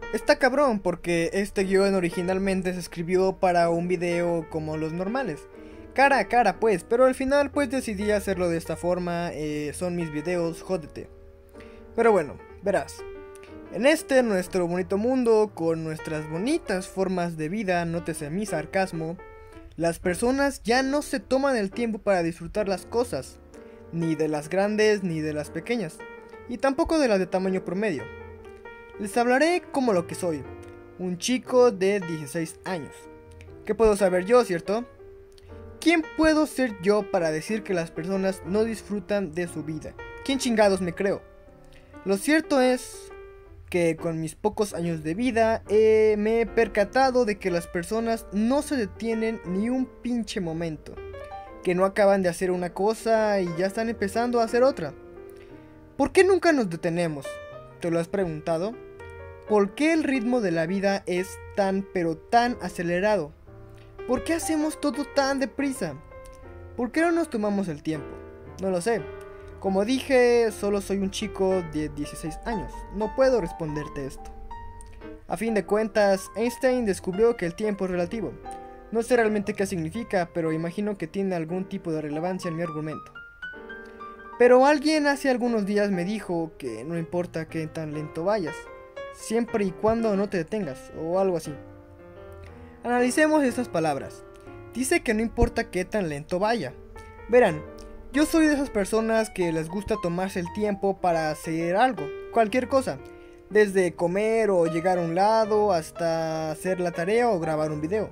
Está cabrón porque este guión originalmente se escribió para un video como los normales. Cara a cara pues, pero al final pues decidí hacerlo de esta forma, son mis videos, jódete. Pero bueno, verás. En este nuestro bonito mundo, con nuestras bonitas formas de vida, nótese mi sarcasmo, las personas ya no se toman el tiempo para disfrutar las cosas, ni de las grandes ni de las pequeñas, y tampoco de las de tamaño promedio. Les hablaré como lo que soy, un chico de 16 años. ¿Qué puedo saber yo, cierto? ¿Quién puedo ser yo para decir que las personas no disfrutan de su vida? ¿Quién chingados me creo? Lo cierto es que con mis pocos años de vida me he percatado de que las personas no se detienen ni un pinche momento, que no acaban de hacer una cosa y ya están empezando a hacer otra. ¿Por qué nunca nos detenemos? ¿Te lo has preguntado? ¿Por qué el ritmo de la vida es tan pero tan acelerado? ¿Por qué hacemos todo tan deprisa? ¿Por qué no nos tomamos el tiempo? No lo sé. Como dije, solo soy un chico de 16 años. No puedo responderte esto. A fin de cuentas, Einstein descubrió que el tiempo es relativo. No sé realmente qué significa, pero imagino que tiene algún tipo de relevancia en mi argumento. Pero alguien hace algunos días me dijo que no importa qué tan lento vayas, siempre y cuando no te detengas, o algo así. Analicemos estas palabras. Dice que no importa qué tan lento vaya. Verán, yo soy de esas personas que les gusta tomarse el tiempo para hacer algo, cualquier cosa, desde comer o llegar a un lado hasta hacer la tarea o grabar un video.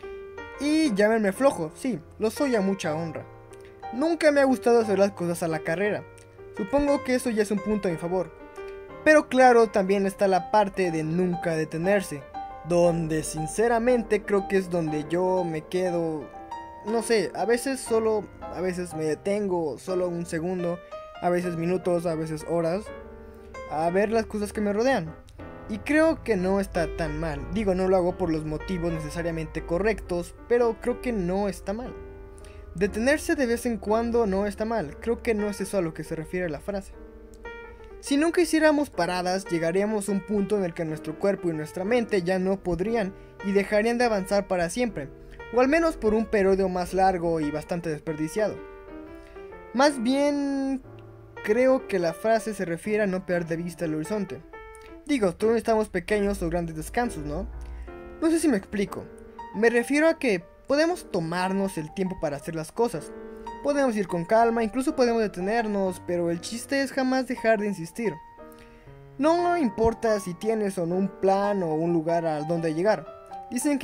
Y llámenme flojo, sí, lo soy a mucha honra. Nunca me ha gustado hacer las cosas a la carrera. Supongo que eso ya es un punto a mi favor. Pero claro, también está la parte de nunca detenerse, donde sinceramente creo que es donde yo me quedo. No sé, a veces me detengo solo un segundo, a veces minutos, a veces horas, a ver las cosas que me rodean. Y creo que no está tan mal. Digo, no lo hago por los motivos necesariamente correctos, pero creo que no está mal. Detenerse de vez en cuando no está mal, creo que no es eso a lo que se refiere la frase. Si nunca hiciéramos paradas, llegaríamos a un punto en el que nuestro cuerpo y nuestra mente ya no podrían y dejarían de avanzar para siempre, o al menos por un periodo más largo y bastante desperdiciado. Más bien, creo que la frase se refiere a no perder de vista el horizonte. Digo, todos necesitamos pequeños o grandes descansos, ¿no? No sé si me explico. Me refiero a que podemos tomarnos el tiempo para hacer las cosas. Podemos ir con calma, incluso podemos detenernos, pero el chiste es jamás dejar de insistir. No importa si tienes o no un plan o un lugar a donde llegar. Dicen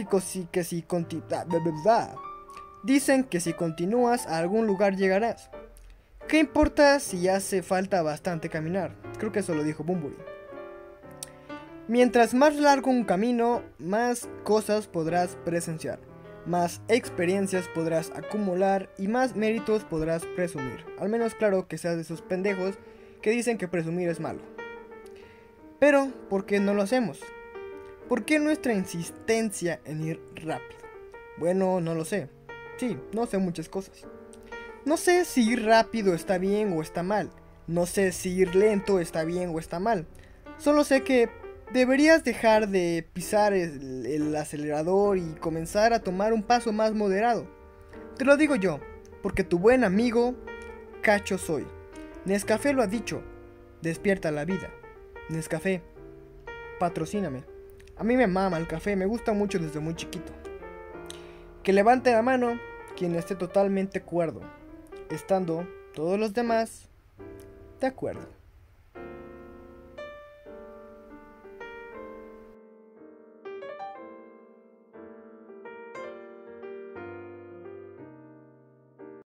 Dicen que si continúas a algún lugar llegarás. ¿Qué importa si hace falta bastante caminar? Creo que eso lo dijo Bunbury. Mientras más largo un camino, más cosas podrás presenciar, más experiencias podrás acumular y más méritos podrás presumir. Al menos claro que seas de esos pendejos que dicen que presumir es malo. Pero, ¿por qué no lo hacemos? ¿Por qué nuestra insistencia en ir rápido? Bueno, no lo sé. Sí, no sé muchas cosas. No sé si ir rápido está bien o está mal. No sé si ir lento está bien o está mal. Solo sé que deberías dejar de pisar el acelerador y comenzar a tomar un paso más moderado. Te lo digo yo, porque tu buen amigo, Cacho soy. Nescafé lo ha dicho, despierta la vida. Nescafé, patrocíname. A mí me mama el café, me gusta mucho desde muy chiquito. Que levante la mano quien esté totalmente cuerdo, estando todos los demás de acuerdo.